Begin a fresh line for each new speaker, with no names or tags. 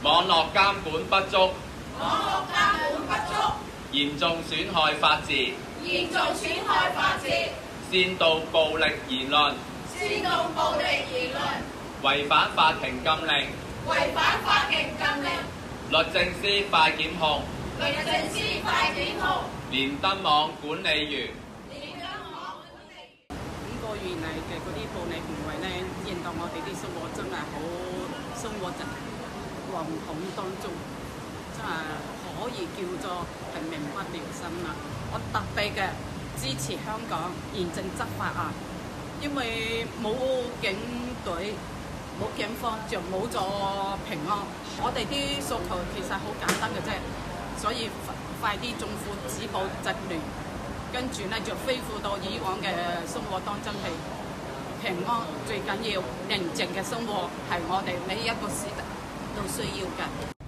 網絡監管不足，
網絡監管不足，
嚴重損害法治，
嚴重損害法治，
煽動暴力言論，
煽動暴力言論，
違反法庭禁令，
違反法庭禁令，
律政司快檢控，
律政司快檢控，
連登網管理員。
連登網管理員。
5個月嚟嘅嗰啲暴力行為咧，令到我哋啲生活真係好生活在惶恐當中，真係可以叫做係民不聊生啦。我特別嘅支持香港嚴正執法啊，因為冇警隊、冇警方就冇咗平安。我哋啲訴求其實好簡單嘅啫，所以快啲政府止暴制亂，跟住咧就恢復到以往嘅生活當中係平安，最緊要寧靜嘅生活係我哋每一個時代都需要嘅。